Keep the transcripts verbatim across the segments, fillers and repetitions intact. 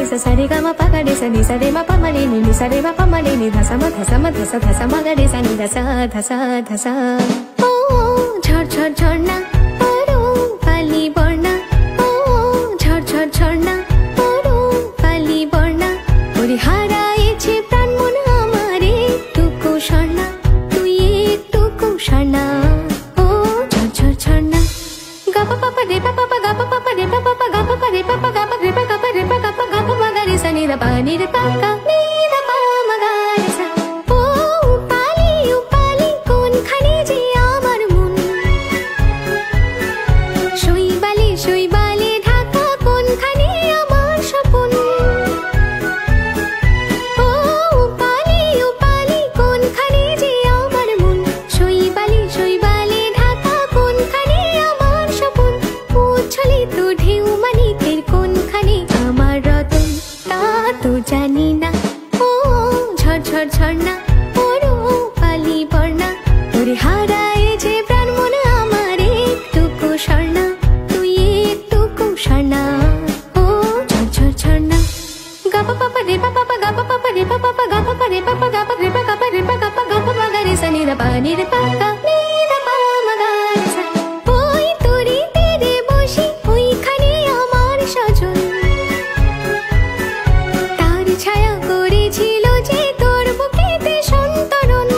sa sa re ga ma pa ga re sa ni sa re ma pa ma re ni ni sa re ma pa ma re ni dha sa ma dha sa ma dha sa dha sa ma ga re sa ni dha sa dha sa dha sa o ঝড় ঝড় ঝর্ণা পড়ো পালি বর্ণা ও ঝড় ঝড় ঝর্ণা পড়ো পালি বর্ণা ওরে হারায়েছে প্রাণ মন আমার একটুকু স্বর্ণা তুই একটুকু স্বর্ণা ও ঝড় ঝড় ঝর্ণা গা পা পা রে পা পা গা পা পা রে পা পা গা পা রে পা পা গা পা রে পা গা পা রে পা গা পা গা পা গা রে সা নি রে পা নি রে পা গা নি রে পা মা গা রে সা ও পালি ও পালি কোনখানে যে আমার মন শৈবালে শৈবালে ঢাকা কোনখানে আমার স্বপন ও পালি ও পালি কোনখানে যে আমার মন শৈবালে শৈবালে ঢাকা কোনখানে আমার স্বপন উচ্ছলিত ঢেউ মানিকের কোনখানে আমার রতন তা তো জানি না ও ঝড় ঝড় ঝর্ণা পড়ো পালি বর্ণা ওরে হারায় যে প্রাণ মন আমার একটুকু স্বর্ণা তুই একটুকু স্বর্ণা ও ঝড় ঝড় ঝর্ণা গা পা পা রে পা পা গা পা পা রে পা পা গা পা রে পা পা গা পা রে পা গা পা রে পা গা পা গা পা গা রে সা নি রে পা নি রে পা গা নি রে পা মা গা রে সা ওই তোরে তেরে বসি ওইখানে আমার সজন তার ছায়া করেছিল যে তোর বুকেতে সন্তরণ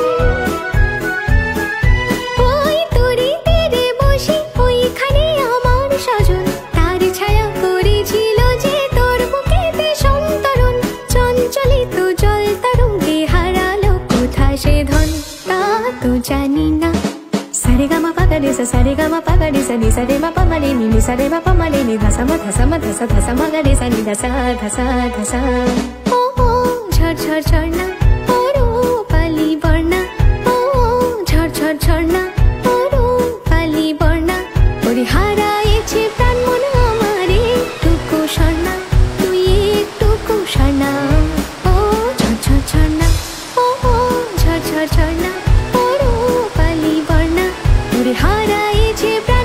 ওই তোরে তেরে বসি ওইখানে আমার সজন তার ছায়া করেছিল যে তোর বুকেতে সন্তরণ চঞ্চলিত জল তরঙ্গে হারালো কোথা সে ধন তা তো জানি না সারে গা মা পা গা রে সা সারে গা মা পা গা রে সা ni sa re ma pa ma re ni ni sa re ma pa ma re ni dha sa ma dha sa ma dha sa dha sa ma ga re sa ni dha sa dha sa dha sa o ঝড় ঝড় ঝর্ণা পড়ো পালি বর্ণা ও ঝড় ঝড় ঝর্ণা পড়ো পালি বর্ণা ওরে হারায়েছে প্রাণ মন আমার একটুকু স্বর্ণা তুই একটুকু স্বর্ণা ও ঝড় ঝড় ঝর্ণা ও ঝড় ঝড় ঝর্ণা পড়ো পালি বর্ণা ওরে হারায়েছে প্রাণ